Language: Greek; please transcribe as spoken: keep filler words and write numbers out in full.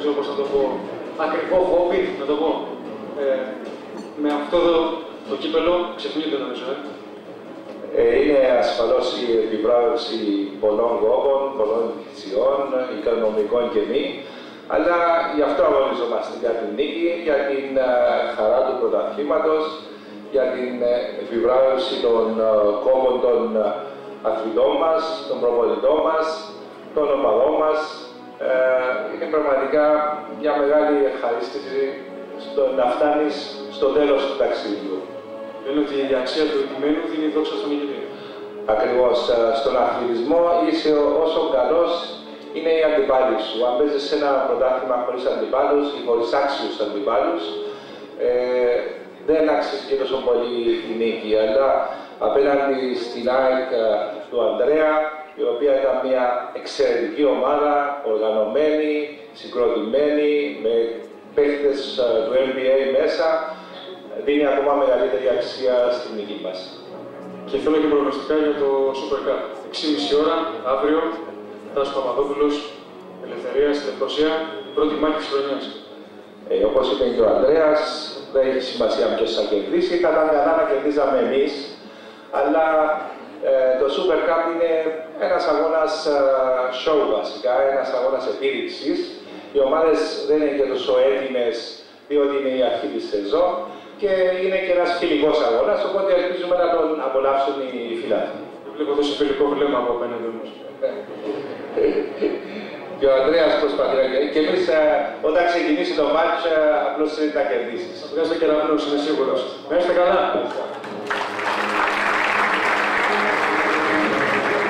ξέρω πώς να το πω, ακριβό χόμπι, να το πω. Ε, με αυτό το, το κύπελο ξεχνιούνται νομίζω. Ε. Ε, είναι ασφαλώς η επιβράβευση πολλών κόπων, πολλών θυσιών, οικονομικών και μη, αλλά γι' αυτό αγωνιζόμαστε για την νίκη, για την uh, χαρά του πρωταθλήματος, για την uh, επιβράβευση των uh, κόπων των uh, αθλητών μας, των προπονητών μας, των οπαδών μας. Uh, είναι πραγματικά μια μεγάλη ευχαρίστηση στο να φτάνεις στο τέλος του ταξιδιού. Λένε ότι η αξία του ηττημένου δίνει δόξα στον νικητή. Ακριβώς. Στον αθλητισμό είσαι όσο καλός είναι οι αντιπάλοι σου. Αν παίζεις σε ένα πρωτάθλημα χωρίς αντιπάλους ή χωρίς άξιους αντιπάλους, ε, δεν αξίζει και τόσο πολύ η νίκη. Αλλά απέναντι στην ΑΕΚ του Ανδρέα, η οποία ήταν μια εξαιρετική ομάδα, οργανωμένη, συγκροτημένη, με παίκτες του N B A μέσα, δίνει ακόμα μεγαλύτερη αξία στην νίκη μας. Και θέλω και προγνωστικά για το Super Cup. έξι και μισή ώρα, αύριο, Τάσος Παπαδόπουλος, Ελευθερία στη Λευκοσία, πρώτη μάχη της χρονιάς. Ε, όπως είπε και ο Ανδρέας, δεν έχει σημασία ποιος θα κερδίσει. Κατά καλά να κερδίζαμε εμείς, αλλά ε, το Super Cup είναι ένας αγώνας uh, show βασικά, ένας αγώνας επίδειξης. Οι ομάδες δεν είναι και τόσο έτοιμες, διότι είναι η αρχή της σεζόν και είναι και ένας φιλικός αγώνας, οπότε ελπίζουμε να τον απολαύσουν οι φιλάθλοι. Βλέπω τόσο φιλικό βλέμμα από απέναντι όμως. Και ο Ανδρέας προσπαθεί να κερδίσει. Και εμείς όταν ξεκινήσει το μάτς, απλώς θέλει να κερδίσεις. Θα βγάζει το κεραυνός, είμαι σίγουρος. Να είστε καλά.